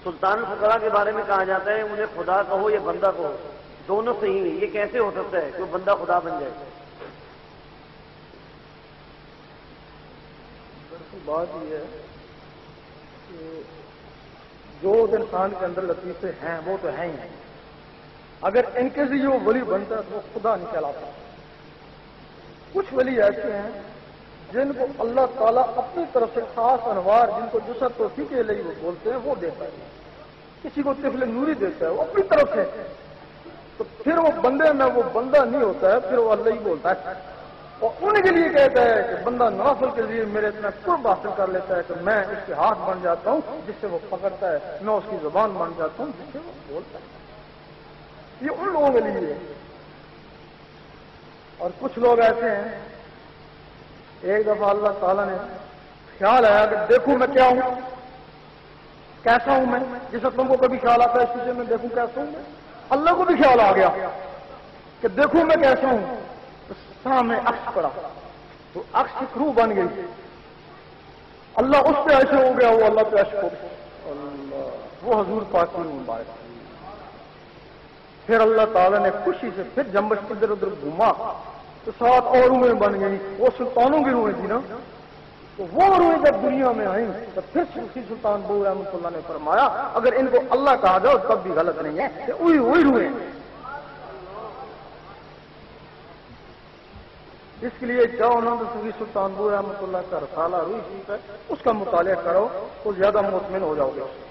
سلطان الفقراء کے بارے میں کہا جاتا ہے مجھے خدا کہو یا بندہ کہو، دونوں صحیح نہیں. یہ کیسے ہو سکتا ہے کہ وہ بندہ خدا بن جائے؟ بات یہ ہے کہ جو انسان کے اندر لطیفے ہیں وہ تو ہیں ہی. اگر ان کے ذریعے وہ ولی بنتا ہے تو وہ خدا نہیں کہلاتا. کچھ ولی ایسے ہیں جن کو اللہ تعالیٰ اپنی طرف سے خاص انوار، جن کو جسد توفیق کے لیے وہ بولتے ہیں، وہ دیتا ہے. کسی کو طفل نوری دیتا ہے وہ اپنی طرف سے، تو پھر وہ بندے میں وہ بندہ نہیں ہوتا ہے، پھر وہ اللہ ہی بولتا ہے. اور ان کے لیے کہتا ہے کہ بندہ نوافل کے لیے میرے اتنا قرب حاصل کر لیتا ہے کہ میں اس کے ہاتھ بن جاتا ہوں جس سے وہ پکڑتا ہے، میں اس کی زبان بن جاتا ہوں جس سے وہ بولتا ہے. یہ ان لوگوں کے لیے ہے. اور کچھ لوگ ایسے ہیں، ایک دفعہ اللہ تعالیٰ نے خیال آیا کہ دیکھوں میں کیا ہوں، کیسا ہوں میں، جیسا تم کو کبھی خیال آتا ہے اس چیزیں میں دیکھوں کیسا ہوں میں. اللہ کو بھی خیال آ گیا کہ دیکھوں میں کیسا ہوں. تو سامنے عکس پڑا، تو عکس کی روح بن گئی. اللہ اس پہ ایسے ہو گیا، وہ اللہ پہ ایسے ہو گیا. اللہ، وہ حضور پاک کی مبارک. پھر اللہ تعالیٰ نے خوشی سے پھر جنبش ادھر ادھر گھوما تو 7 اور روحیں بن گئی. وہ سلطانوں کی روحیں تھی نا، تو وہ روحیں جب دنیا میں آئیں تو پھر صوفی سلطان بو رحمۃ اللہ نے فرمایا اگر ان کو اللہ کہا جاؤ تب بھی غلط نہیں ہے کہ وہی روحیں. اس کے لیے جاؤ نا تو صوفی سلطان بو رحمۃ اللہ کا رسالہ روح شریف ہے، اس کا مطالعہ کرو تو زیادہ مطمئن ہو جاؤ گے.